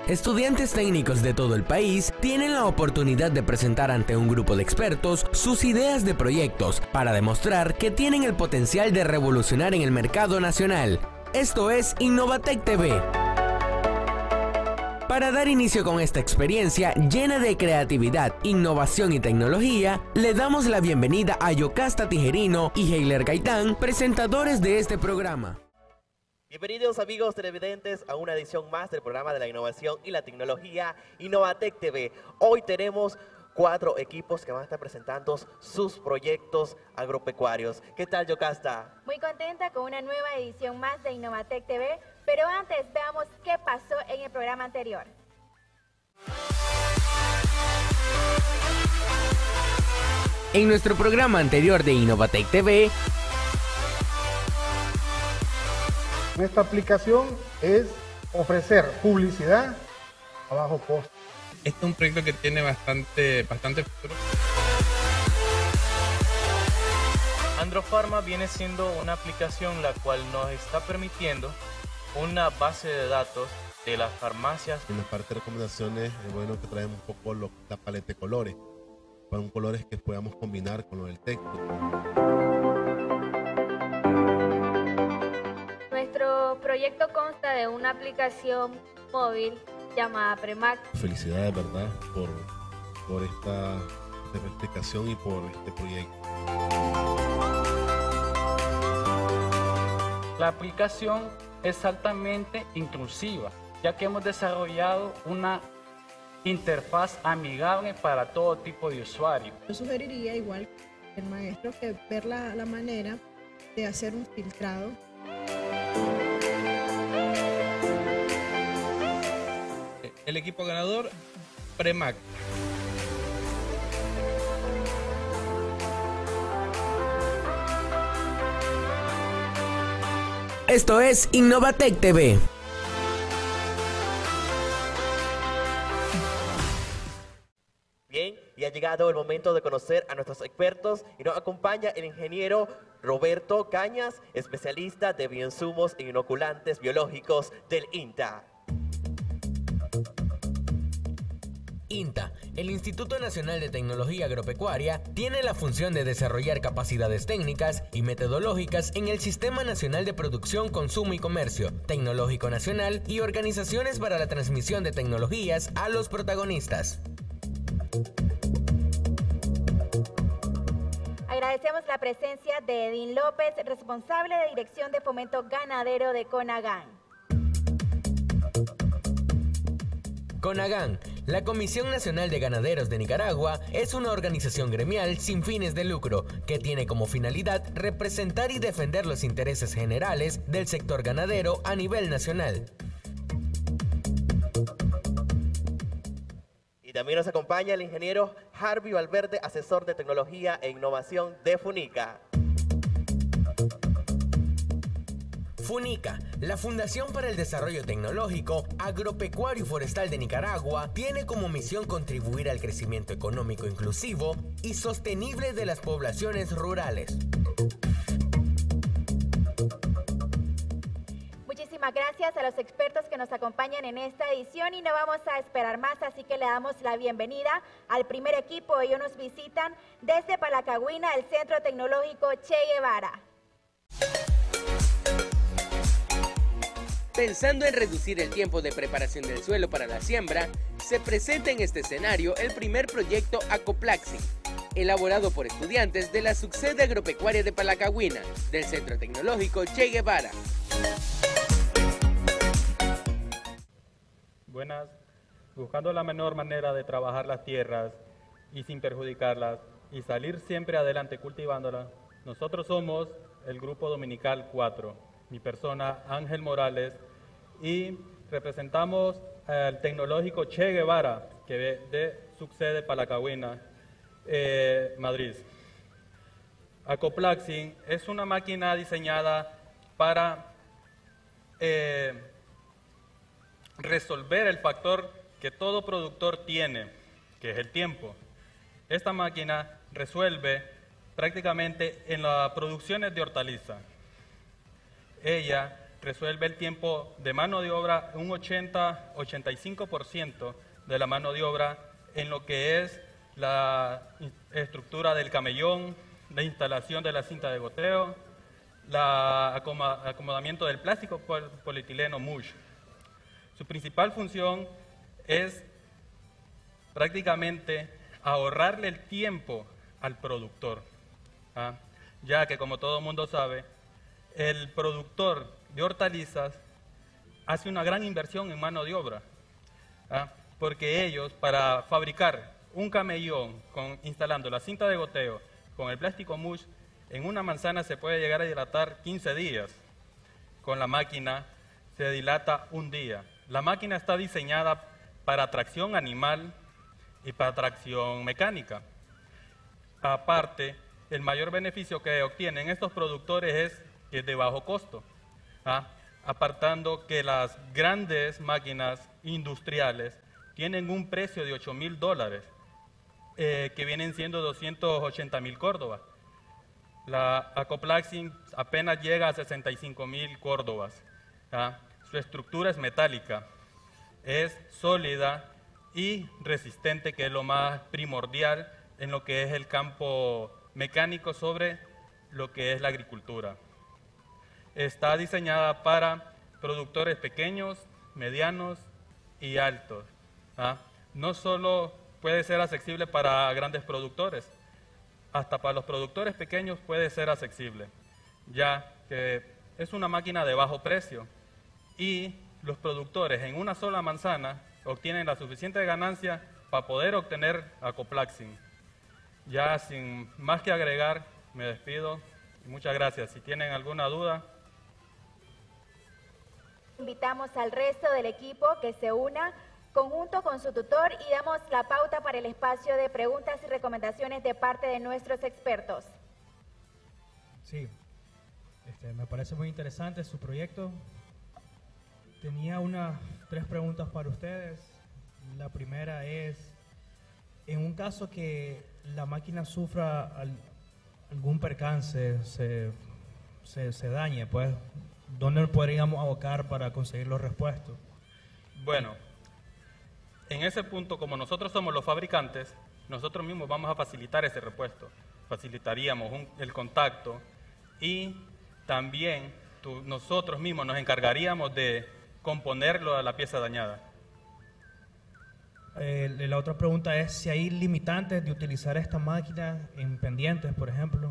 Estudiantes técnicos de todo el país tienen la oportunidad de presentar ante un grupo de expertos sus ideas de proyectos para demostrar que tienen el potencial de revolucionar en el mercado nacional. Esto es Innovatec TV. Para dar inicio con esta experiencia llena de creatividad, innovación y tecnología, le damos la bienvenida a Yocasta Tijerino y Heiler Gaitán, presentadores de este programa. Bienvenidos amigos televidentes a una edición más del programa de la innovación y la tecnología Innovatec TV. Hoy tenemos 4 equipos que van a estar presentando sus proyectos agropecuarios. ¿Qué tal, Yocasta? Muy contenta con una nueva edición más de Innovatec TV, pero antes veamos qué pasó en el programa anterior. En nuestro programa anterior de Innovatec TV, nuestra aplicación es ofrecer publicidad a bajo costo. Este es un proyecto que tiene bastante futuro. Androfarma viene siendo una aplicación la cual nos está permitiendo una base de datos de las farmacias. En la parte de recomendaciones es bueno que traemos un poco la paleta de colores, para colores que podamos combinar con lo del texto. Nuestro proyecto consta de una aplicación móvil llamada Premac. Felicidades, ¿verdad?, por esta explicación y por este proyecto. La aplicación es altamente inclusiva, ya que hemos desarrollado una interfaz amigable para todo tipo de usuarios. Yo sugeriría, igual que el maestro, que ver la manera de hacer un filtrado. El equipo ganador, Premac. esto es Innovatec TV. Bien, y ha llegado el momento de conocer a nuestros expertos y nos acompaña el ingeniero Roberto Cañas, especialista de bioinsumos e inoculantes biológicos del INTA. INTA, el Instituto Nacional de Tecnología Agropecuaria, tiene la función de desarrollar capacidades técnicas y metodológicas en el Sistema Nacional de Producción, Consumo y Comercio, Tecnológico Nacional y organizaciones para la transmisión de tecnologías a los protagonistas. Agradecemos la presencia de Edín López, responsable de Dirección de Fomento Ganadero de CONAGAN. CONAGAN, la Comisión Nacional de Ganaderos de Nicaragua, es una organización gremial sin fines de lucro que tiene como finalidad representar y defender los intereses generales del sector ganadero a nivel nacional. Y también nos acompaña el ingeniero Harvey Valverde, asesor de tecnología e innovación de FUNICA. FUNICA, la Fundación para el Desarrollo Tecnológico, Agropecuario y Forestal de Nicaragua, tiene como misión contribuir al crecimiento económico inclusivo y sostenible de las poblaciones rurales. Muchísimas gracias a los expertos que nos acompañan en esta edición y no vamos a esperar más, así que le damos la bienvenida al primer equipo. Ellos nos visitan desde Palacagüina, el Centro Tecnológico Che Guevara. Pensando en reducir el tiempo de preparación del suelo para la siembra, se presenta en este escenario el primer proyecto Acoplaxing, elaborado por estudiantes de la subsede agropecuaria de Palacagüina, del Centro Tecnológico Che Guevara. Buenas. Buscando la menor manera de trabajar las tierras y sin perjudicarlas y salir siempre adelante cultivándolas, nosotros somos el Grupo Dominical 4. Mi persona, Ángel Morales, y representamos al Tecnológico Che Guevara, que de subsede Palacagüina, Madrid. Acoplaxing es una máquina diseñada para resolver el factor que todo productor tiene, que es el tiempo. Esta máquina resuelve prácticamente en las producciones de hortaliza. Ella resuelve el tiempo de mano de obra un 80-85% de la mano de obra en lo que es la estructura del camellón, la instalación de la cinta de goteo, acomodamiento del plástico polietileno mush. Su principal función es prácticamente ahorrarle el tiempo al productor, ya que, como todo el mundo sabe, el productor de hortalizas hace una gran inversión en mano de obra, porque ellos, para fabricar un camellón instalando la cinta de goteo con el plástico mush, en una manzana se puede llegar a dilatar 15 días. Con la máquina se dilata un día. La máquina está diseñada para tracción animal y para tracción mecánica. Aparte, el mayor beneficio que obtienen estos productores es que es de bajo costo, apartando que las grandes máquinas industriales tienen un precio de $8,000, que vienen siendo 280,000 córdobas. La Acoplaxing apenas llega a 65,000 córdobas. Su estructura es metálica, es sólida y resistente, que es lo más primordial en lo que es el campo mecánico sobre lo que es la agricultura. Está diseñada para productores pequeños, medianos y altos. No solo puede ser accesible para grandes productores, hasta para los productores pequeños puede ser accesible, ya que es una máquina de bajo precio y los productores en una sola manzana obtienen la suficiente ganancia para poder obtener Acoplaxing. Ya sin más que agregar, me despido y muchas gracias. Si tienen alguna duda. Invitamos al resto del equipo que se una conjunto con su tutor y damos la pauta para el espacio de preguntas y recomendaciones de parte de nuestros expertos. Sí, me parece muy interesante su proyecto. Tenía tres preguntas para ustedes. La primera es, en un caso que la máquina sufra algún percance, se dañe, pues, ¿dónde podríamos abocar para conseguir los repuestos? Bueno, en ese punto, como nosotros somos los fabricantes, nosotros mismos vamos a facilitar ese repuesto. Facilitaríamos el contacto y también nosotros mismos nos encargaríamos de componerlo a la pieza dañada. La otra pregunta es si hay limitantes de utilizar esta máquina en pendientes, por ejemplo.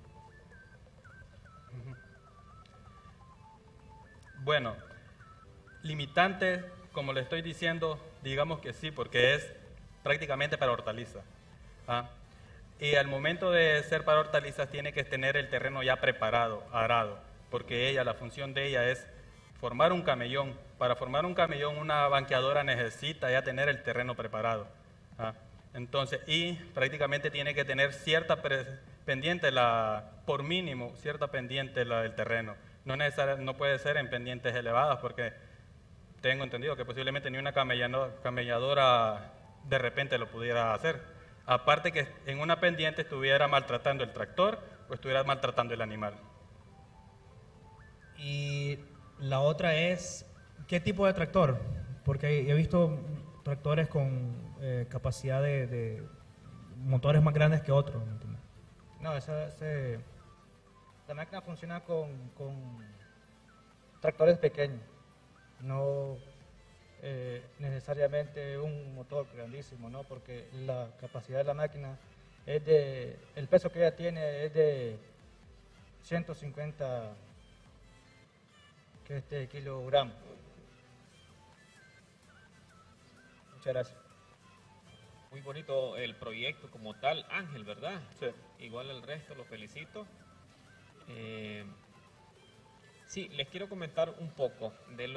Bueno, limitantes, como le estoy diciendo, digamos que sí, porque es prácticamente para hortalizas. Y al momento de ser para hortalizas tiene que tener el terreno ya preparado, arado, porque la función de ella es formar un camellón. Para formar un camellón, una banqueadora necesita ya tener el terreno preparado. Entonces, y prácticamente tiene que tener cierta pendiente, por mínimo, cierta pendiente del terreno. No puede ser en pendientes elevadas, porque tengo entendido que posiblemente ni una camelladora de repente lo pudiera hacer. Aparte que en una pendiente estuviera maltratando el tractor o estuviera maltratando el animal. Y la otra es, ¿qué tipo de tractor? Porque he visto tractores con capacidad de motores más grandes que otros. No, la máquina funciona con tractores pequeños, no necesariamente un motor grandísimo, ¿no? Porque la capacidad de la máquina el peso que ella tiene es de 150 kilogramos. Muchas gracias. Muy bonito el proyecto como tal, Ángel, ¿verdad? Sí. Igual el resto, lo felicito. Sí, les quiero comentar un poco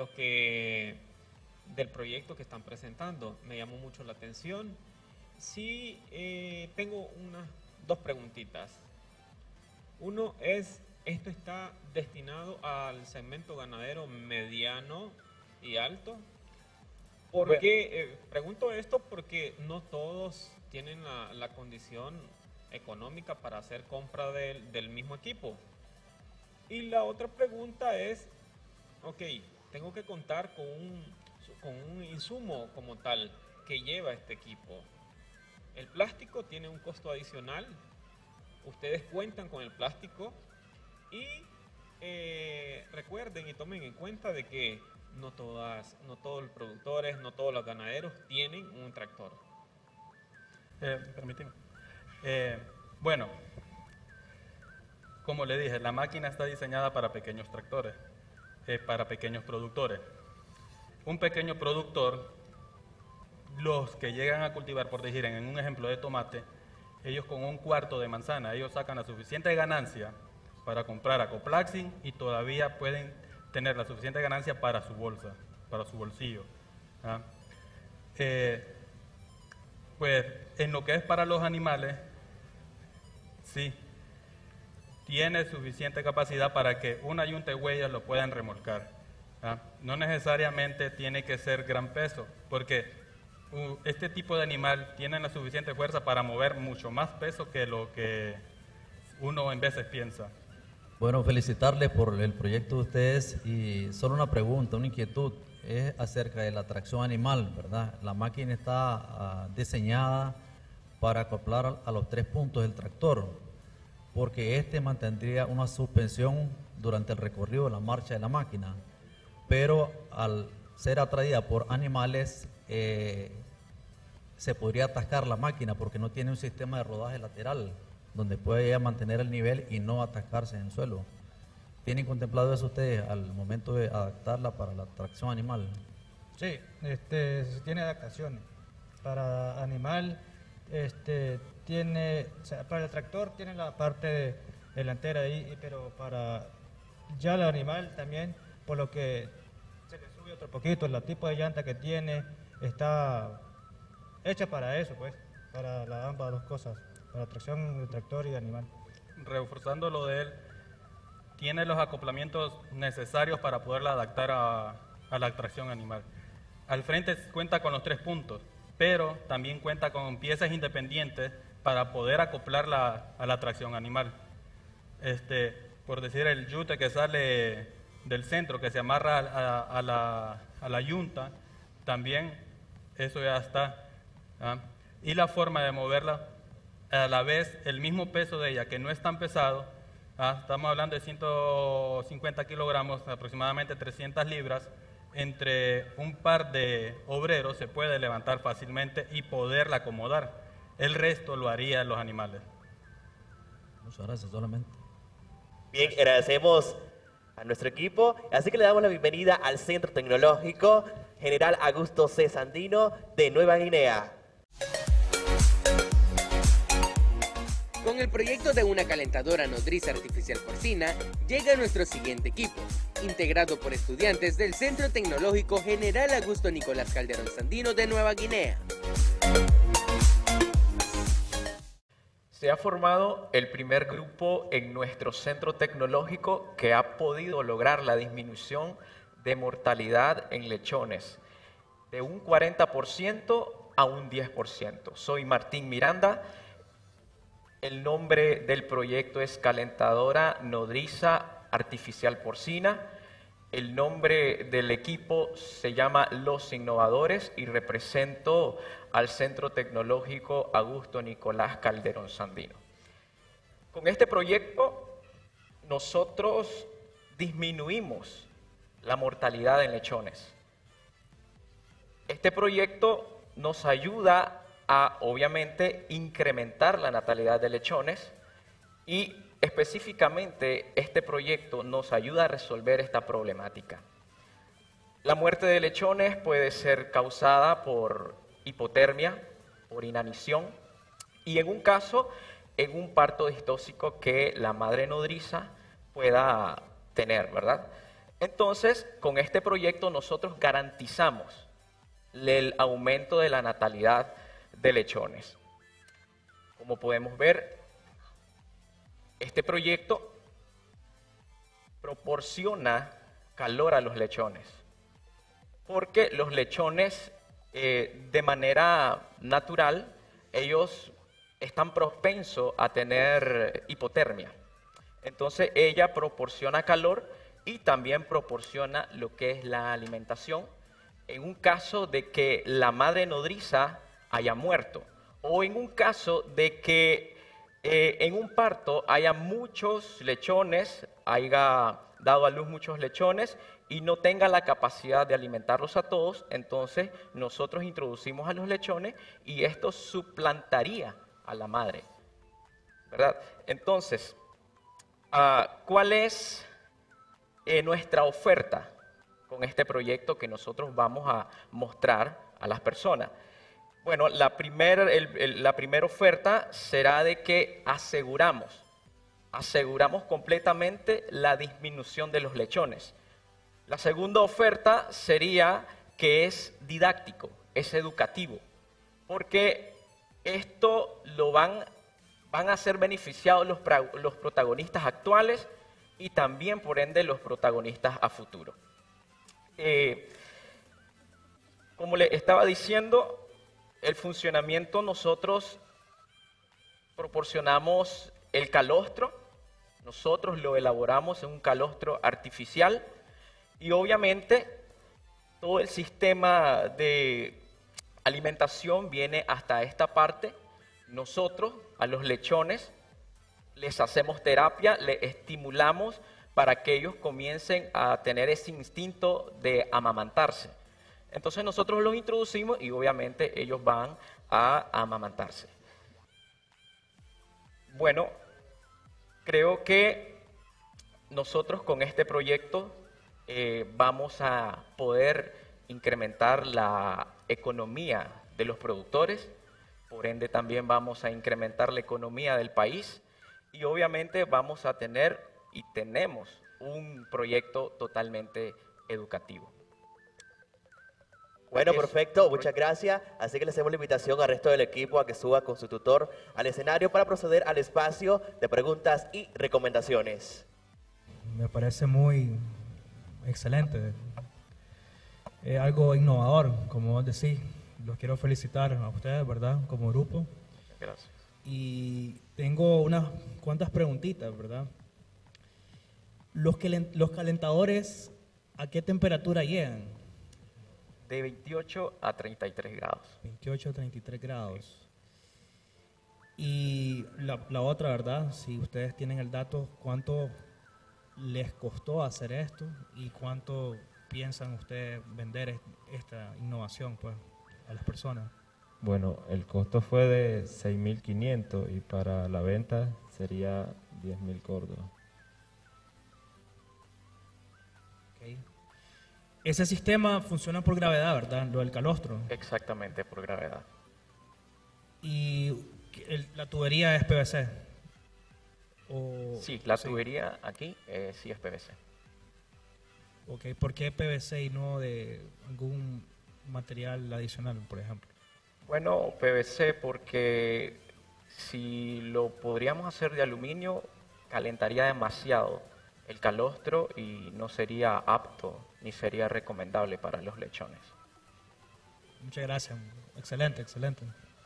del proyecto que están presentando. Me llamó mucho la atención. Sí, tengo dos preguntitas. Uno es, ¿esto está destinado al segmento ganadero mediano y alto? Porque pregunto esto porque no todos tienen la condición económica para hacer compra del mismo equipo. Y la otra pregunta es, ok, tengo que contar con un insumo como tal que lleva este equipo. El plástico tiene un costo adicional. Ustedes cuentan con el plástico y recuerden y tomen en cuenta de que no todos los productores, no todos los ganaderos tienen un tractor. Permíteme. Bueno, como le dije, la máquina está diseñada para pequeños tractores, para pequeños productores. Un pequeño productor, los que llegan a cultivar, por decir, en un ejemplo de tomate, ellos con un cuarto de manzana, ellos sacan la suficiente ganancia para comprar Acoplaxin y todavía pueden tener la suficiente ganancia para su bolsa, para su bolsillo. ¿Ah? Pues en lo que es para los animales, sí, tiene suficiente capacidad para que una yunta de huellas lo puedan remolcar. ¿Ah? No necesariamente tiene que ser gran peso, porque este tipo de animal tiene la suficiente fuerza para mover mucho más peso que lo que uno en veces piensa. Bueno, felicitarles por el proyecto de ustedes y solo una pregunta, una inquietud, es acerca de la tracción animal, ¿verdad? La máquina está diseñada para acoplar a los 3 puntos del tractor, porque este mantendría una suspensión durante el recorrido de la marcha de la máquina, pero al ser atraída por animales se podría atascar la máquina porque no tiene un sistema de rodaje lateral donde puede ella mantener el nivel y no atascarse en el suelo. ¿Tienen contemplado eso ustedes al momento de adaptarla para la tracción animal? Sí, tiene adaptaciones. Para animal, para el tractor tiene la parte delantera ahí, pero para ya el animal también, por lo que se le sube otro poquito, el tipo de llanta que tiene está hecha para eso, pues, para ambas dos cosas, para tracción de tractor y de animal. Reforzando lo de él, tiene los acoplamientos necesarios para poderla adaptar a la tracción animal. Al frente cuenta con los 3 puntos, pero también cuenta con piezas independientes para poder acoplarla a la tracción animal. Por decir, el yute que sale del centro, que se amarra a la yunta, también eso ya está. ¿Ah? Y la forma de moverla, a la vez el mismo peso de ella, que no es tan pesado, estamos hablando de 150 kilogramos, aproximadamente 300 libras, entre un par de obreros se puede levantar fácilmente y poderla acomodar. El resto lo harían los animales. Muchas gracias, solamente. Bien, agradecemos a nuestro equipo, así que le damos la bienvenida al Centro Tecnológico General Augusto C. Sandino de Nueva Guinea. Con el proyecto de una calentadora nodriza artificial porcina, llega nuestro siguiente equipo, integrado por estudiantes del Centro Tecnológico General Augusto Nicolás Calderón Sandino de Nueva Guinea. Se ha formado el primer grupo en nuestro centro tecnológico que ha podido lograr la disminución de mortalidad en lechones de un 40% a un 10%. Soy Martín Miranda. El nombre del proyecto es Calentadora Nodriza Artificial Porcina. El nombre del equipo se llama Los Innovadores y represento al Centro Tecnológico Augusto Nicolás Calderón Sandino. Con este proyecto nosotros disminuimos la mortalidad en lechones. Este proyecto nos ayuda a, obviamente, incrementar la natalidad de lechones y específicamente este proyecto nos ayuda a resolver esta problemática. La muerte de lechones puede ser causada por hipotermia, por inanición y en un caso, en un parto distóxico que la madre nodriza pueda tener, ¿verdad? Entonces, con este proyecto nosotros garantizamos el aumento de la natalidad de lechones. Como podemos ver, este proyecto proporciona calor a los lechones, porque los lechones de manera natural, ellos están propensos a tener hipotermia. Entonces ella proporciona calor y también proporciona lo que es la alimentación en un caso de que la madre nodriza haya muerto o en un caso de que en un parto haya muchos lechones, haya dado a luz muchos lechones y no tenga la capacidad de alimentarlos a todos, entonces nosotros introducimos a los lechones y esto suplantaría a la madre, ¿verdad? Entonces, ¿cuál es nuestra oferta con este proyecto que nosotros vamos a mostrar a las personas? Bueno, la primera oferta será de que aseguramos completamente la disminución de los lechones. La segunda oferta sería que es didáctico, es educativo, porque esto lo van a ser beneficiados los protagonistas actuales y también, por ende, los protagonistas a futuro. Como le estaba diciendo, el funcionamiento, nosotros proporcionamos el calostro, nosotros lo elaboramos en un calostro artificial y obviamente todo el sistema de alimentación viene hasta esta parte. Nosotros a los lechones les hacemos terapia, les estimulamos para que ellos comiencen a tener ese instinto de amamantarse. Entonces nosotros los introducimos y obviamente ellos van a amamantarse. Bueno, creo que nosotros con este proyecto vamos a poder incrementar la economía de los productores, por ende también vamos a incrementar la economía del país y obviamente vamos a tener y tenemos un proyecto totalmente educativo. Bueno, perfecto, muchas gracias. Así que le hacemos la invitación al resto del equipo a que suba con su tutor al escenario para proceder al espacio de preguntas y recomendaciones. Me parece muy excelente. Es algo innovador, como vos decís. Los quiero felicitar a ustedes, ¿verdad? Como grupo. Gracias. Y tengo unas cuantas preguntitas, ¿verdad? Los calentadores, ¿a qué temperatura llegan? De 28 a 33 grados. 28 a 33 grados. Y la otra, ¿verdad? Si ustedes tienen el dato, ¿cuánto les costó hacer esto? ¿Y cuánto piensan ustedes vender esta innovación, pues, a las personas? Bueno, el costo fue de 6.500 y para la venta sería 10.000 córdobas. Okay. Ese sistema funciona por gravedad, ¿verdad? Lo del calostro. Exactamente, por gravedad. ¿Y la tubería es PVC? Sí, la tubería aquí sí es PVC. Ok, ¿por qué PVC y no de algún material adicional, por ejemplo? Bueno, PVC porque si lo podríamos hacer de aluminio, calentaría demasiado el calostro y no sería apto ni sería recomendable para los lechones. Muchas gracias. Excelente, excelente.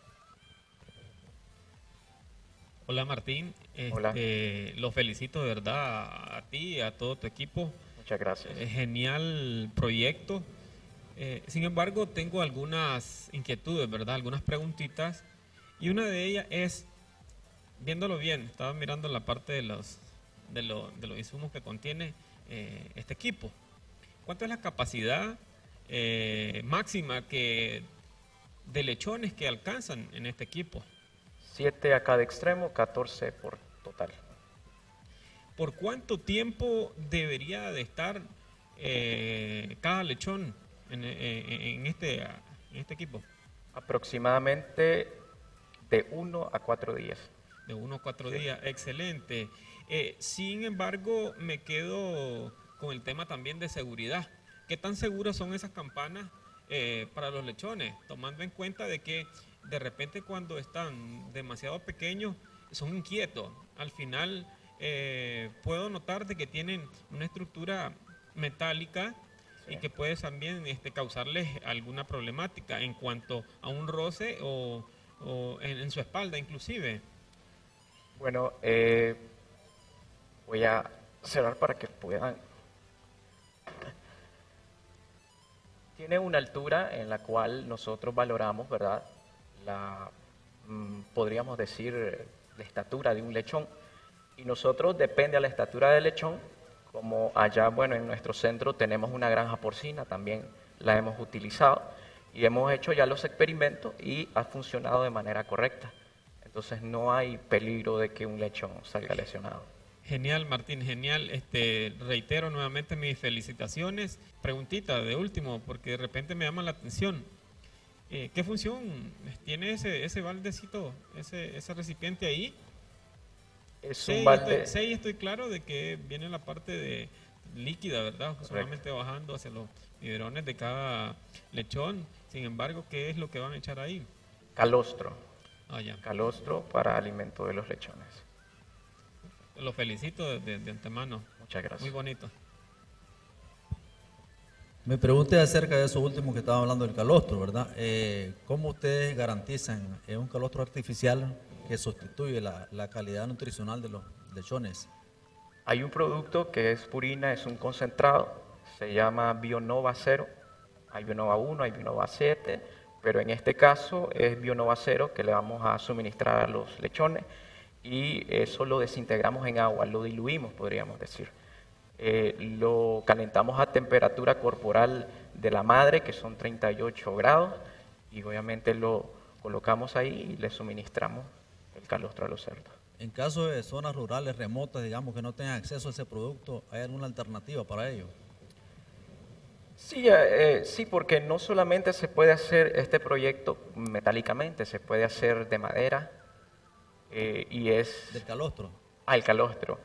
Hola Martín, Hola. Los felicito de verdad a ti y a todo tu equipo. Muchas gracias. Genial proyecto. Sin embargo, tengo algunas inquietudes, ¿verdad? Algunas preguntitas. Y una de ellas es, viéndolo bien, estaba mirando la parte de los insumos que contiene este equipo. ¿Cuánto es la capacidad máxima de lechones que alcanzan en este equipo? 7 a cada extremo, 14 por total. ¿Por cuánto tiempo debería de estar cada lechón en este equipo? Aproximadamente de 1 a 4 días. De 1 a 4 días, excelente. Sin embargo, me quedo con el tema también de seguridad. ¿Qué tan seguras son esas campanas para los lechones? Tomando en cuenta de que de repente cuando están demasiado pequeños son inquietos. Al final puedo notar de que tienen una estructura metálica y que puede también causarles alguna problemática en cuanto a un roce o en su espalda inclusive. Bueno, voy a cerrar para que puedan Tiene una altura en la cual nosotros valoramos, ¿verdad? Podríamos decir, la estatura de un lechón. Y nosotros, depende de la estatura del lechón, como allá, bueno, en nuestro centro tenemos una granja porcina, también la hemos utilizado y hemos hecho ya los experimentos y ha funcionado de manera correcta. Entonces no hay peligro de que un lechón salga lesionado. Genial, Martín, genial. Reitero nuevamente mis felicitaciones. Preguntita de último, porque de repente me llama la atención. ¿Qué función tiene ese baldecito, ese recipiente ahí? Es un balde. Sí, estoy claro de que viene la parte de líquida, ¿verdad? Correcto. Solamente bajando hacia los biberones de cada lechón. Sin embargo, ¿qué es lo que van a echar ahí? Calostro. Ah, ya. Calostro para alimento de los lechones. Lo felicito de antemano. Muchas gracias. Muy bonito. Me pregunté acerca de eso último que estaba hablando del calostro, ¿verdad? ¿Cómo ustedes garantizan un calostro artificial que sustituye la calidad nutricional de los lechones? Hay un producto que es purina, es un concentrado, se llama Bionova 0. Hay Bionova 1, hay Bionova 7, pero en este caso es Bionova 0 que le vamos a suministrar a los lechones y eso lo desintegramos en agua, lo diluimos, podríamos decir. Lo calentamos a temperatura corporal de la madre, que son 38 grados, y obviamente lo colocamos ahí y le suministramos el calostro a los cerdos. En caso de zonas rurales remotas, digamos, que no tengan acceso a ese producto, ¿hay alguna alternativa para ello? Sí, sí, porque no solamente se puede hacer este proyecto metálicamente, se puede hacer de madera y es... ¿Del calostro? Ah, el calostro.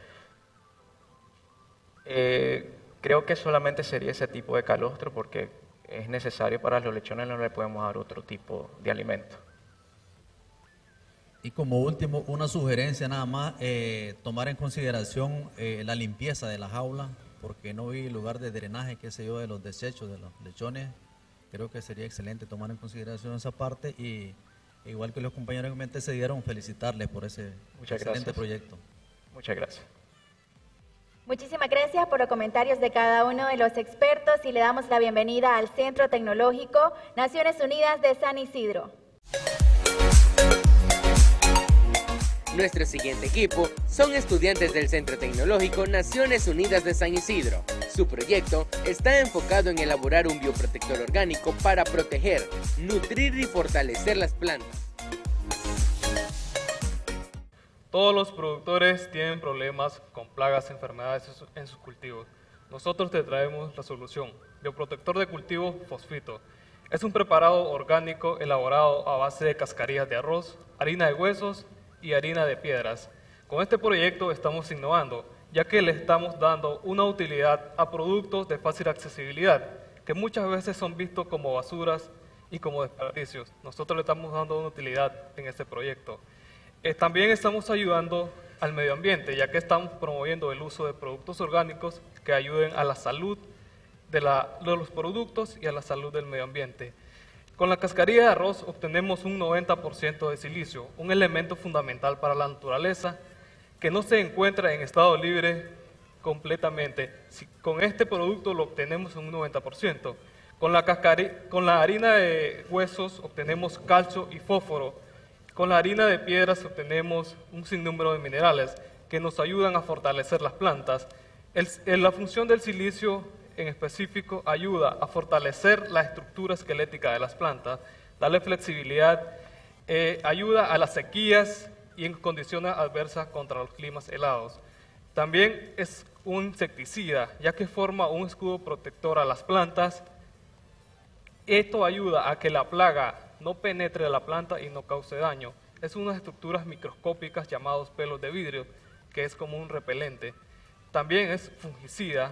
Creo que solamente sería ese tipo de calostro porque es necesario para los lechones, no le podemos dar otro tipo de alimento. Y como último, una sugerencia nada más, tomar en consideración la limpieza de las jaulas, porque no vi lugar de drenaje, qué sé yo, de los desechos de los lechones. Creo que sería excelente tomar en consideración esa parte y igual que los compañeros que me antecedieron, felicitarles por ese excelente proyecto. Muchas gracias. Muchísimas gracias por los comentarios de cada uno de los expertos y le damos la bienvenida al Centro Tecnológico Naciones Unidas de San Isidro. Nuestro siguiente equipo son estudiantes del Centro Tecnológico Naciones Unidas de San Isidro. Su proyecto está enfocado en elaborar un bioprotector orgánico para proteger, nutrir y fortalecer las plantas. Todos los productores tienen problemas con plagas, enfermedades en sus cultivos. Nosotros te traemos la solución. Bioprotector de cultivo fosfito. Es un preparado orgánico elaborado a base de cascarillas de arroz, harina de huesos y harina de piedras. Con este proyecto estamos innovando, ya que le estamos dando una utilidad a productos de fácil accesibilidad, que muchas veces son vistos como basuras y como desperdicios. Nosotros le estamos dando una utilidad en este proyecto. También estamos ayudando al medio ambiente, ya que estamos promoviendo el uso de productos orgánicos que ayuden a la salud de los productos y a la salud del medio ambiente. Con la cascarilla de arroz obtenemos un 90% de silicio, un elemento fundamental para la naturaleza que no se encuentra en estado libre completamente. Con este producto lo obtenemos un 90%. Con la harina de huesos obtenemos calcio y fósforo. Con la harina de piedras obtenemos un sinnúmero de minerales que nos ayudan a fortalecer las plantas. La función del silicio en específico ayuda a fortalecer la estructura esquelética de las plantas, darle flexibilidad, ayuda a las sequías y en condiciones adversas contra los climas helados. También es un insecticida, ya que forma un escudo protector a las plantas. Esto ayuda a que la plaga no penetre a la planta y no cause daño. Es unas estructuras microscópicas llamados pelos de vidrio, que es como un repelente. También es fungicida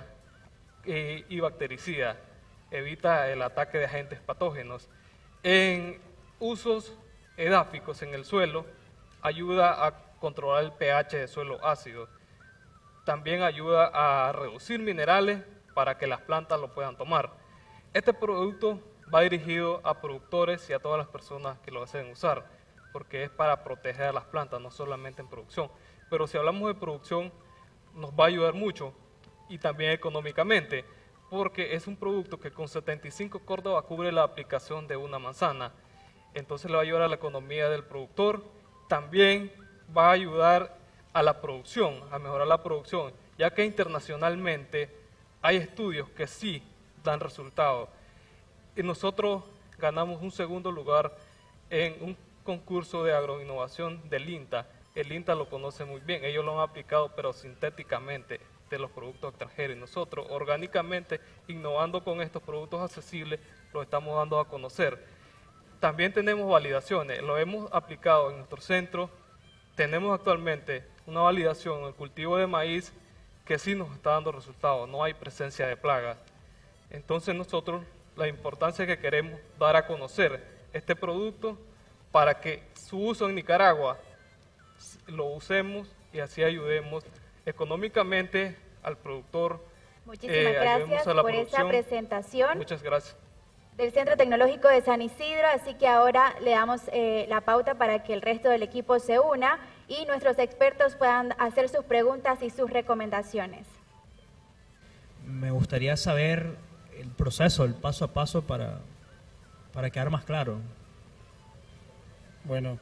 y bactericida, evita el ataque de agentes patógenos. En usos edáficos en el suelo, ayuda a controlar el pH de suelo ácido. También ayuda a reducir minerales para que las plantas lo puedan tomar. Este producto va dirigido a productores y a todas las personas que lo deseen usar, porque es para proteger a las plantas, no solamente en producción. Pero si hablamos de producción, nos va a ayudar mucho y también económicamente, porque es un producto que con 75 córdobas cubre la aplicación de una manzana. Entonces le va a ayudar a la economía del productor, también va a ayudar a la producción, a mejorar la producción, ya que internacionalmente hay estudios que sí dan resultados. Y nosotros ganamos un segundo lugar en un concurso de agroinnovación del INTA. El INTA lo conoce muy bien, ellos lo han aplicado pero sintéticamente de los productos extranjeros. Y nosotros orgánicamente, innovando con estos productos accesibles, lo estamos dando a conocer. También tenemos validaciones, lo hemos aplicado en nuestro centro. Tenemos actualmente una validación en el cultivo de maíz que sí nos está dando resultados, no hay presencia de plagas. Entonces nosotros la importancia que queremos dar a conocer este producto para que su uso en Nicaragua lo usemos y así ayudemos económicamente al productor. Muchísimas gracias por esa presentación. Muchas gracias. Del Centro Tecnológico de San Isidro, así que ahora le damos la pauta para que el resto del equipo se una y nuestros expertos puedan hacer sus preguntas y sus recomendaciones. Me gustaría saber el proceso, el paso a paso para quedar más claro. Bueno,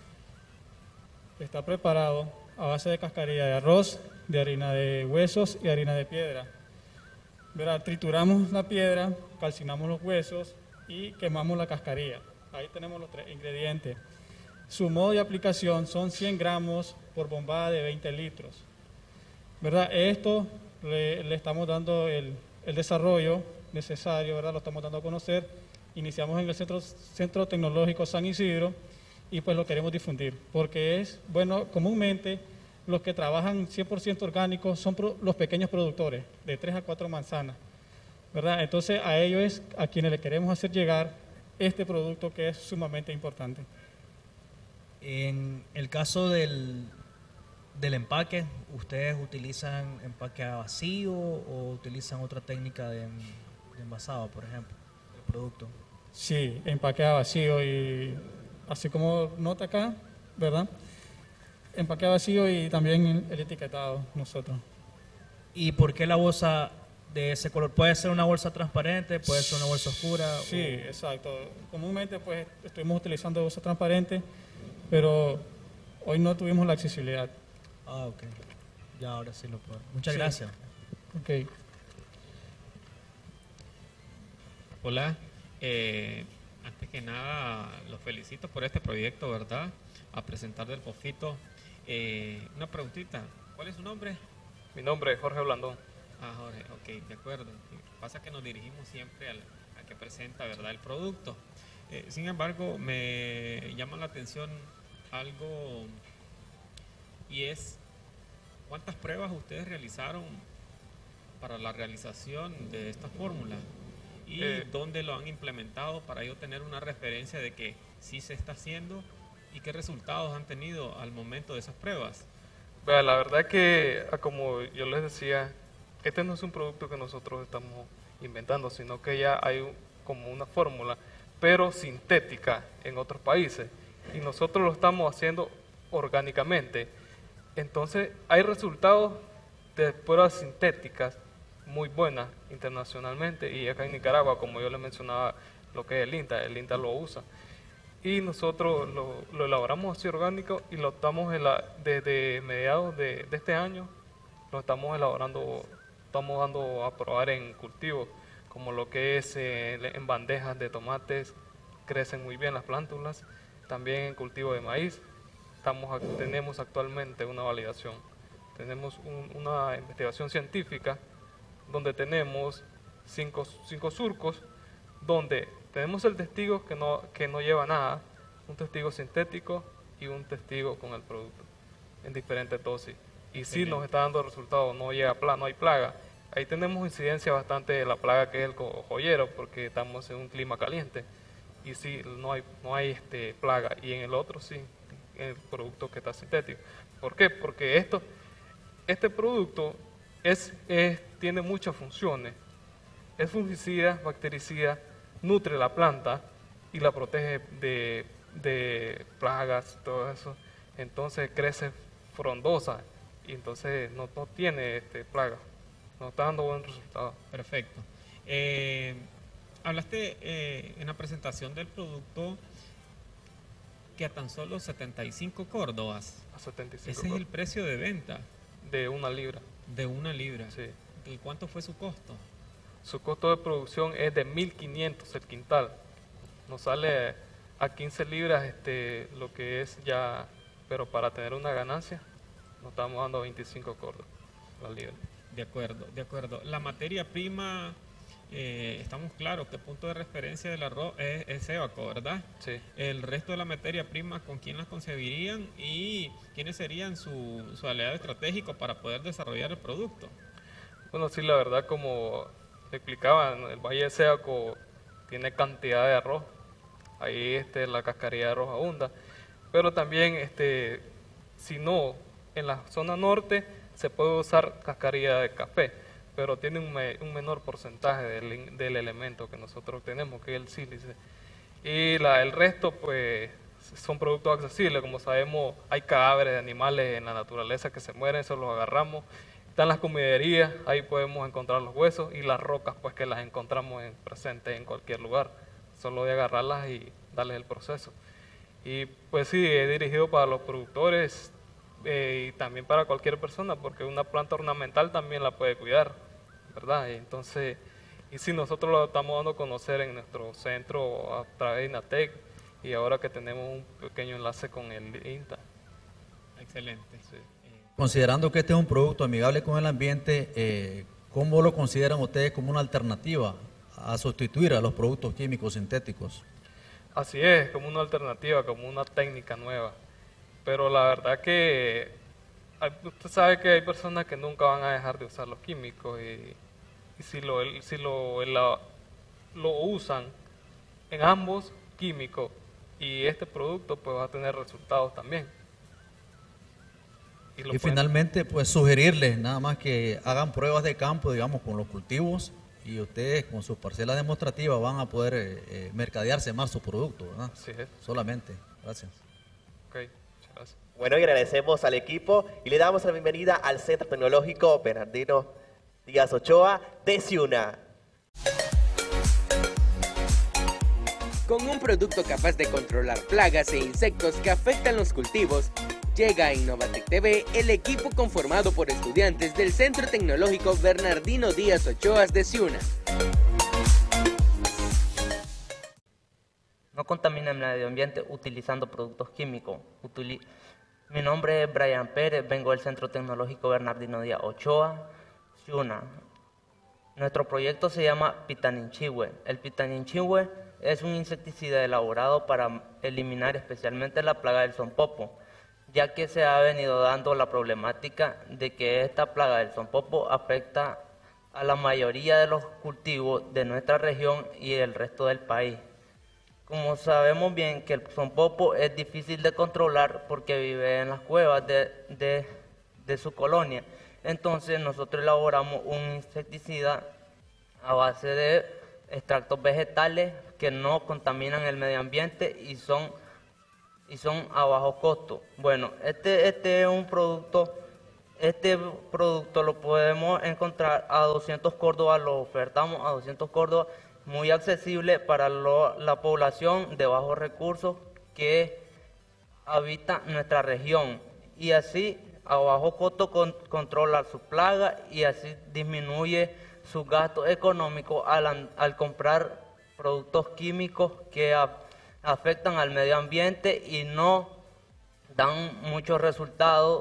está preparado a base de cascarilla de arroz, de harina de huesos y harina de piedra. Verá, trituramos la piedra, calcinamos los huesos y quemamos la cascarilla. Ahí tenemos los 3 ingredientes. Su modo de aplicación son 100 gramos por bombada de 20 litros. ¿Verdad? Esto le estamos dando el desarrollo necesario, ¿verdad? Lo estamos dando a conocer. Iniciamos en el Centro Tecnológico San Isidro y pues lo queremos difundir, porque es, bueno, comúnmente los que trabajan 100% orgánicos son los pequeños productores, de 3 a 4 manzanas, ¿verdad? Entonces a ellos es a quienes le queremos hacer llegar este producto que es sumamente importante. En el caso del empaque, ¿ustedes utilizan empaque a vacío o utilizan otra técnica de envasado, por ejemplo, el producto? Sí, empaque a vacío y así como nota acá, ¿verdad? Empaque a vacío y también el etiquetado nosotros. ¿Y por qué la bolsa de ese color? ¿Puede ser una bolsa transparente? ¿Puede ser una bolsa oscura? Sí, exacto. Comúnmente pues estuvimos utilizando bolsa transparente, pero hoy no tuvimos la accesibilidad. Ah, ok. Ya ahora sí lo puedo. Muchas Sí. gracias. Ok. Hola, antes que nada los felicito por este proyecto, ¿verdad? A presentar del fosfito. Una preguntita, ¿cuál es su nombre? Mi nombre es Jorge Blandón. Ah, Jorge, ok, de acuerdo. Pasa que nos dirigimos siempre al que presenta, ¿verdad?, el producto. Sin embargo, me llama la atención algo y es ¿cuántas pruebas ustedes realizaron para la realización de esta fórmula? ¿Y dónde lo han implementado para yo tener una referencia de que sí se está haciendo y qué resultados han tenido al momento de esas pruebas? Vea, la verdad que, como yo les decía, este no es un producto que nosotros estamos inventando, sino que ya hay como una fórmula, pero sintética en otros países, y nosotros lo estamos haciendo orgánicamente. Entonces, hay resultados de pruebas sintéticas muy buenas internacionalmente, y acá en Nicaragua, como yo les mencionaba, lo que es el INTA lo usa. Y nosotros lo elaboramos así orgánico y lo estamos desde mediados de este año, lo estamos elaborando, estamos dando a probar en cultivos, como lo que es en bandejas de tomates, crecen muy bien las plántulas, también en cultivo de maíz. Tenemos actualmente una validación, tenemos una investigación científica donde tenemos cinco surcos, donde tenemos el testigo que no lleva nada, un testigo sintético y un testigo con el producto en diferentes dosis. Y sí nos está dando resultados, no hay plaga. Ahí tenemos incidencia bastante de la plaga que es el joyero, porque estamos en un clima caliente. Y sí, no hay plaga. Y en el otro sí, en el producto que está sintético. ¿Por qué? Porque este producto tiene muchas funciones. Es fungicida, bactericida, nutre la planta y la protege de plagas, todo eso. Entonces crece frondosa y entonces no tiene plaga. nos está dando buen resultado. Perfecto. Hablaste en la presentación del producto que a tan solo 75 córdobas. A 75 Ese es el precio de venta. De 1 libra. De 1 libra. Sí. ¿Y cuánto fue su costo? Su costo de producción es de 1.500 el quintal. Nos sale a 15 libras lo que es ya, pero para tener una ganancia nos estamos dando 25 córdobas la libra. De acuerdo, de acuerdo. La materia prima, estamos claros que el punto de referencia del arroz es Evaco, ¿verdad? Sí. El resto de la materia prima, ¿con quién las concebirían y quiénes serían su aliado estratégico para poder desarrollar el producto? Bueno, sí, la verdad, como explicaban, el Valle de Seaco tiene cantidad de arroz. Ahí la cascarilla de arroz abunda. Pero también, si no, en la zona norte se puede usar cascarilla de café, pero tiene un menor porcentaje del elemento que nosotros tenemos, que es el sílice. Y el resto, pues, son productos accesibles. Como sabemos, hay cadáveres de animales en la naturaleza que se mueren, eso los agarramos. Están las comiderías, ahí podemos encontrar los huesos, y las rocas, pues, que las encontramos presentes en cualquier lugar. Solo de agarrarlas y darles el proceso. Y pues sí, he dirigido para los productores y también para cualquier persona, porque una planta ornamental también la puede cuidar, ¿verdad? Y entonces, y sí, nosotros lo estamos dando a conocer en nuestro centro a través de INATEC, y ahora que tenemos un pequeño enlace con el INTA. Excelente. Sí. Considerando que este es un producto amigable con el ambiente, ¿cómo lo consideran ustedes como una alternativa a sustituir a los productos químicos sintéticos? Así es, como una alternativa, como una técnica nueva. Pero la verdad que usted sabe que hay personas que nunca van a dejar de usar los químicos, y si lo usan en ambos químicos y este producto, pues va a tener resultados también. Y finalmente, pues sugerirles nada más que hagan pruebas de campo, digamos, con los cultivos, y ustedes con sus parcelas demostrativas van a poder mercadearse más su producto, ¿verdad? Así es. Solamente. Gracias. Ok, muchas gracias. Bueno, y agradecemos al equipo y le damos la bienvenida al Centro Tecnológico Bernardino Díaz Ochoa de Ciuna. Con un producto capaz de controlar plagas e insectos que afectan los cultivos, llega a Innovatec TV el equipo conformado por estudiantes del Centro Tecnológico Bernardino Díaz Ochoa de Ciuna. No contamina el medio ambiente utilizando productos químicos. Mi nombre es Brian Pérez, vengo del Centro Tecnológico Bernardino Díaz Ochoa, Ciuna. Nuestro proyecto se llama Pitaninchihue. El Pitaninchihue es un insecticida elaborado para eliminar especialmente la plaga del sonpopo, ya que se ha venido dando la problemática de que esta plaga del sonpopo afecta a la mayoría de los cultivos de nuestra región y el resto del país. Como sabemos bien que el sonpopo es difícil de controlar porque vive en las cuevas de su colonia, entonces nosotros elaboramos un insecticida a base de extractos vegetales que no contaminan el medio ambiente y son a bajo costo. Bueno, este es un producto, este producto lo podemos encontrar a 200 córdobas, lo ofertamos a 200 córdobas, muy accesible para la población de bajos recursos que habita nuestra región, y así a bajo costo controla su plaga y así disminuye sus gastos económicos al comprar productos químicos que afectan al medio ambiente y no dan muchos resultados.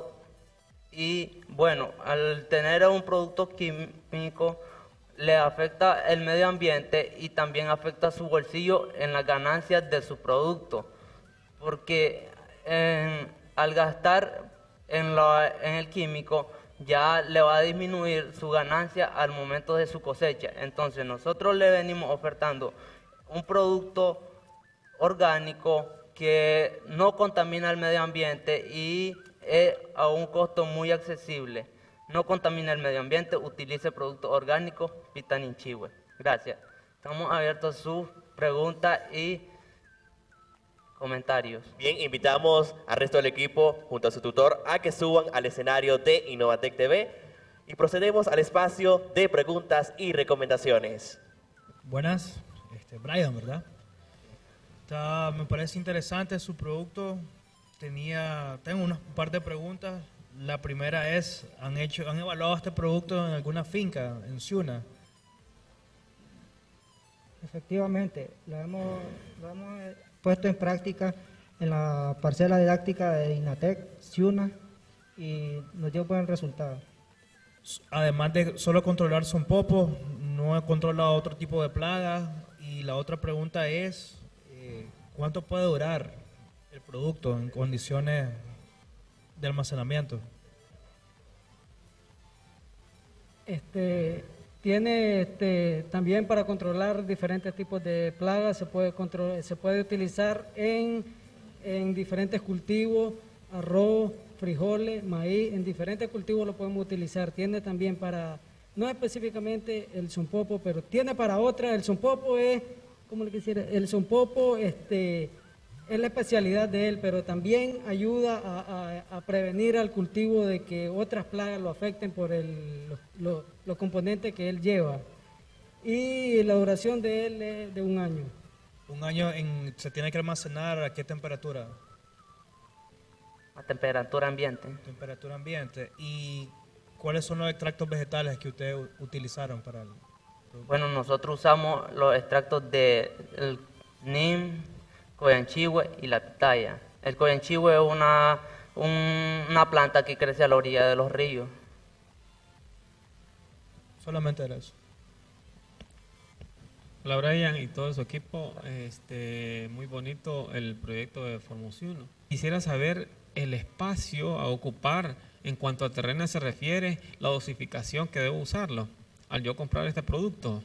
Y bueno, al tener un producto químico le afecta el medio ambiente y también afecta su bolsillo en las ganancias de su producto, porque al gastar en el químico ya le va a disminuir su ganancia al momento de su cosecha. Entonces nosotros le venimos ofertando un producto orgánico que no contamina el medio ambiente y es a un costo muy accesible. No contamina el medio ambiente, utilice productos orgánicos Pitaninchihue. Gracias. Estamos abiertos a sus preguntas y comentarios. Bien, invitamos al resto del equipo junto a su tutor a que suban al escenario de Innovatec TV Y procedemos al espacio de preguntas y recomendaciones. Buenas, Brian, ¿verdad? Me parece interesante su producto. Tengo un par de preguntas. La primera es, ¿han evaluado este producto en alguna finca, en Ciuna? Efectivamente, lo hemos puesto en práctica en la parcela didáctica de INATEC, Ciuna, y nos dio buen resultado. Además de solo controlar sonpopo, no he controlado otro tipo de plagas. Y la otra pregunta es, ¿cuánto puede durar el producto en condiciones de almacenamiento? Tiene también para controlar diferentes tipos de plagas, se puede utilizar en diferentes cultivos, arroz, frijoles, maíz, en diferentes cultivos lo podemos utilizar. Tiene también para, no específicamente el sonpopo, pero tiene para otras. El sonpopo es, como le quisiera, el sonpopo es la especialidad de él, pero también ayuda a prevenir al cultivo de que otras plagas lo afecten por los componentes que él lleva. Y la duración de él es de 1 año. ¿Un año se tiene que almacenar a qué temperatura? A temperatura ambiente. Temperatura ambiente. ¿Y cuáles son los extractos vegetales que ustedes utilizaron para el producto? Bueno, nosotros usamos los extractos de el NIM, coyanchihue y la pitaya. El coyanchihue es una planta que crece a la orilla de los ríos. Solamente era eso. Hola Brian y todo su equipo, muy bonito el proyecto de Formosuno. Quisiera saber el espacio a ocupar en cuanto a terreno se refiere, la dosificación que debo usarlo al yo comprar este producto.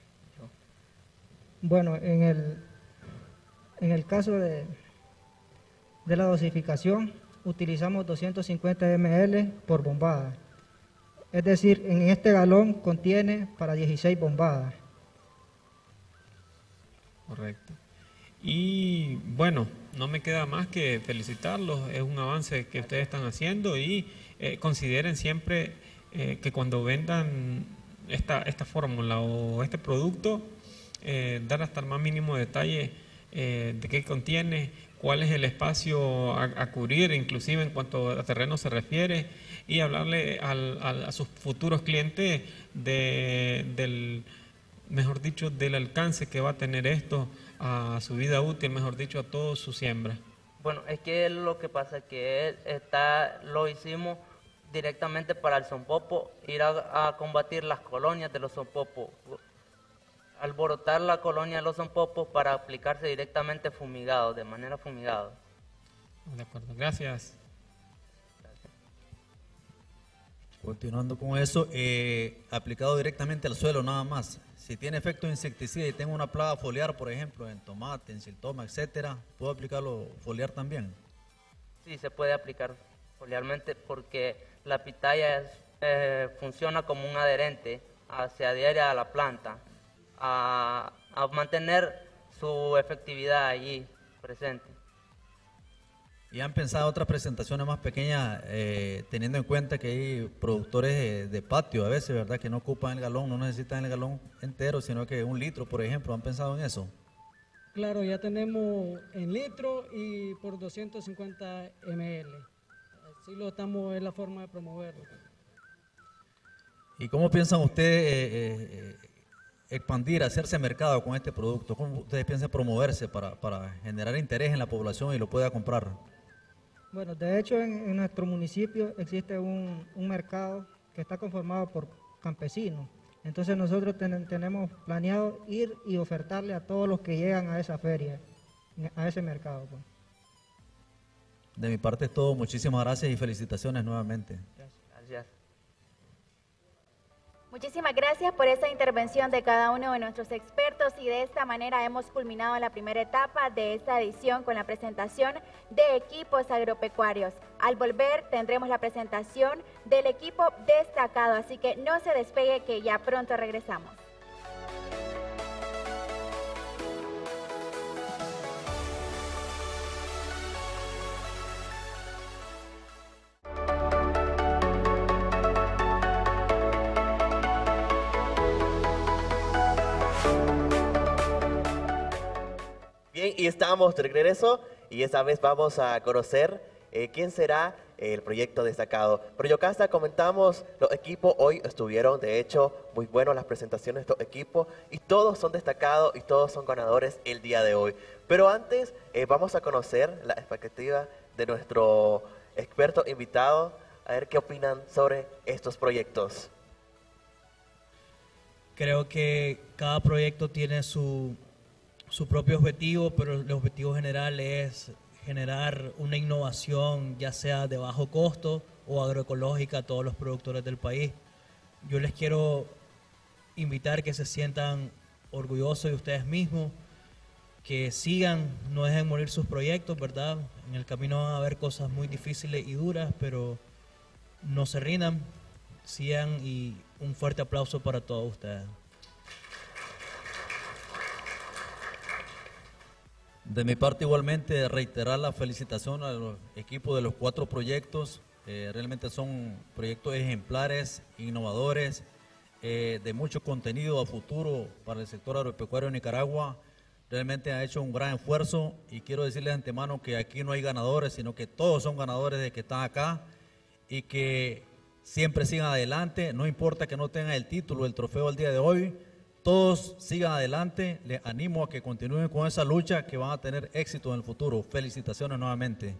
Bueno, en el caso de la dosificación, utilizamos 250 ml por bombada. Es decir, en este galón contiene para 16 bombadas. Correcto. Y bueno, no me queda más que felicitarlos, es un avance que ustedes están haciendo y consideren siempre que cuando vendan esta fórmula o este producto, dar hasta el más mínimo detalle de qué contiene, cuál es el espacio a cubrir, inclusive en cuanto a terreno se refiere, y hablarle a sus futuros clientes del alcance que va a tener esto a su vida útil, mejor dicho, a toda su siembra. Bueno, es que lo que pasa es que lo hicimos directamente para el sonpopo, ir a combatir las colonias de los sonpopos, alborotar la colonia de los sonpopos para aplicarse directamente fumigado, de manera fumigada. De acuerdo, gracias. Continuando con eso, aplicado directamente al suelo nada más. Si tiene efecto insecticida y tengo una plaga foliar, por ejemplo, en tomate, en siltoma, etcétera, ¿puedo aplicarlo foliar también? Sí, se puede aplicar foliarmente porque la pitaya funciona como un adherente, se adhiere a la planta, a mantener su efectividad allí presente. ¿Y han pensado otras presentaciones más pequeñas, teniendo en cuenta que hay productores de patio a veces, ¿verdad? Que no ocupan el galón, no necesitan el galón entero, sino que 1 litro, por ejemplo. ¿Han pensado en eso? Claro, ya tenemos en litro y por 250 ml. Así es la forma de promoverlo. ¿Y cómo piensan ustedes expandir, hacerse mercado con este producto? ¿Cómo ustedes piensan promoverse para generar interés en la población y lo pueda comprar? Bueno, de hecho en nuestro municipio existe un mercado que está conformado por campesinos. Entonces nosotros tenemos planeado ir y ofertarle a todos los que llegan a esa feria, a ese mercado. Pues. De mi parte es todo. Muchísimas gracias y felicitaciones nuevamente. Gracias. Muchísimas gracias por esa intervención de cada uno de nuestros expertos y de esta manera hemos culminado la primera etapa de esta edición con la presentación de equipos agropecuarios. Al volver tendremos la presentación del equipo destacado, así que no se despegue que ya pronto regresamos. Bien, y estamos de regreso y esta vez vamos a conocer quién será el proyecto destacado. Pero Yocasta, comentamos, los equipos hoy estuvieron, de hecho, muy buenos las presentaciones de estos equipos y todos son destacados y todos son ganadores el día de hoy. Pero antes vamos a conocer la expectativa de nuestro experto invitado, a ver qué opinan sobre estos proyectos. Creo que cada proyecto tiene su propio objetivo, pero el objetivo general es generar una innovación, ya sea de bajo costo o agroecológica, a todos los productores del país. Yo les quiero invitar que se sientan orgullosos de ustedes mismos, que sigan, no dejen morir sus proyectos, ¿verdad? En el camino van a haber cosas muy difíciles y duras, pero no se rindan, sigan, y un fuerte aplauso para todos ustedes. De mi parte igualmente reiterar la felicitación a los equipos de los 4 proyectos. Realmente son proyectos ejemplares, innovadores, de mucho contenido a futuro para el sector agropecuario de Nicaragua. Realmente han hecho un gran esfuerzo y quiero decirles de antemano que aquí no hay ganadores, sino que todos son ganadores de que están acá y que siempre sigan adelante, no importa que no tengan el título, el trofeo al día de hoy. Todos sigan adelante, les animo a que continúen con esa lucha, que van a tener éxito en el futuro. Felicitaciones nuevamente.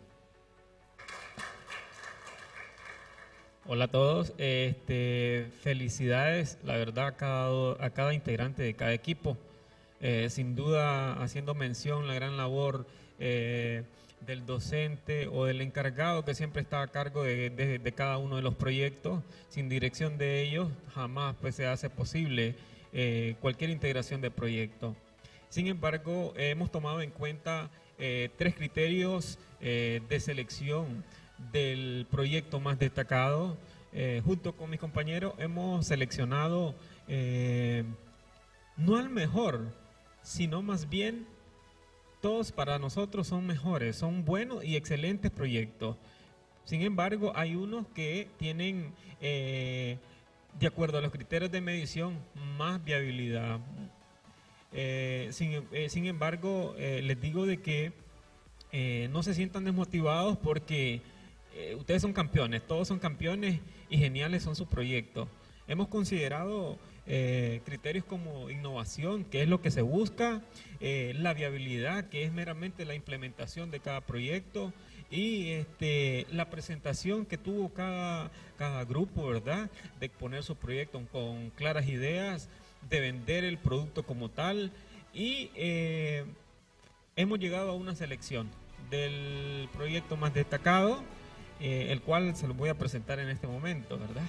Hola a todos, felicidades, la verdad, a cada integrante de cada equipo. Sin duda, haciendo mención la gran labor del docente o del encargado que siempre está a cargo de cada uno de los proyectos. Sin dirección de ellos, jamás pues se hace posible cualquier integración de proyecto. Sin embargo, hemos tomado en cuenta 3 criterios de selección del proyecto más destacado. Junto con mis compañeros hemos seleccionado no al mejor, sino más bien todos para nosotros son mejores, son buenos y excelentes proyectos. Sin embargo, hay unos que tienen de acuerdo a los criterios de medición, más viabilidad. Sin embargo, les digo de que no se sientan desmotivados porque ustedes son campeones, todos son campeones y geniales son sus proyectos. Hemos considerado criterios como innovación, que es lo que se busca, la viabilidad, que es meramente la implementación de cada proyecto, y la presentación que tuvo cada grupo, ¿verdad? De exponer su proyecto con claras ideas, de vender el producto como tal, y hemos llegado a una selección del proyecto más destacado, el cual se lo voy a presentar en este momento, ¿verdad?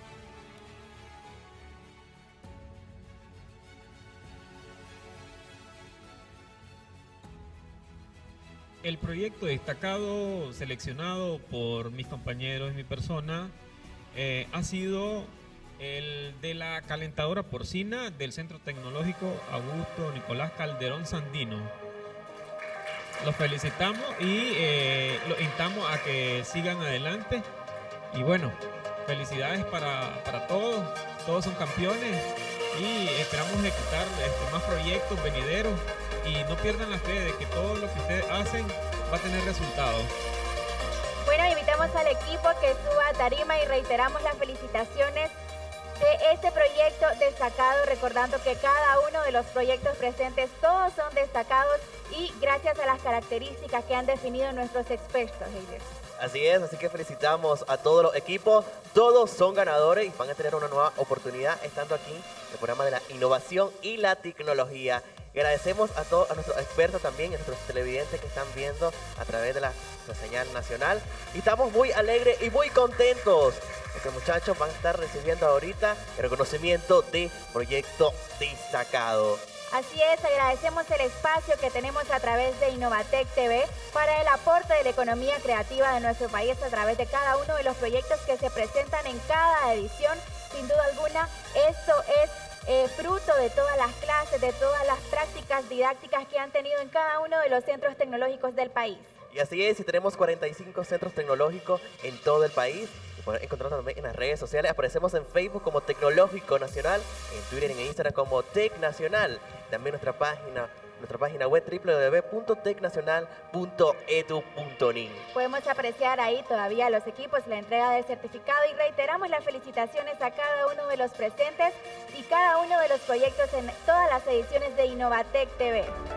El proyecto destacado seleccionado por mis compañeros y mi persona ha sido el de la calentadora porcina del Centro Tecnológico Augusto Nicolás Calderón Sandino. Los felicitamos y los instamos a que sigan adelante. Y bueno, felicidades para todos, todos son campeones y esperamos ejecutar más proyectos venideros. Y no pierdan la fe de que todo lo que ustedes hacen va a tener resultados. Bueno, invitamos al equipo que suba a tarima y reiteramos las felicitaciones de este proyecto destacado, recordando que cada uno de los proyectos presentes, todos son destacados y gracias a las características que han definido nuestros expertos, Heider. Así es, así que felicitamos a todos los equipos, todos son ganadores y van a tener una nueva oportunidad estando aquí en el programa de la innovación y la tecnología. Y agradecemos a todos, a nuestros expertos también, a nuestros televidentes que están viendo a través de la señal nacional. Y estamos muy alegres y muy contentos. Estos muchachos van a estar recibiendo ahorita el reconocimiento de proyecto destacado. Así es, agradecemos el espacio que tenemos a través de Innovatec TV para el aporte de la economía creativa de nuestro país a través de cada uno de los proyectos que se presentan en cada edición. Sin duda alguna, esto es fruto de todas las clases, de todas las prácticas didácticas que han tenido en cada uno de los centros tecnológicos del país. Y así es, y tenemos 45 centros tecnológicos en todo el país. Y pueden encontrarnos también en las redes sociales. Aparecemos en Facebook como Tecnológico Nacional, en Twitter y en Instagram como Tec Nacional. También nuestra página nuestra página web www.tecnacional.edu.nin. Podemos apreciar ahí todavía los equipos, la entrega del certificado y reiteramos las felicitaciones a cada uno de los presentes y cada uno de los proyectos en todas las ediciones de Innovatec TV.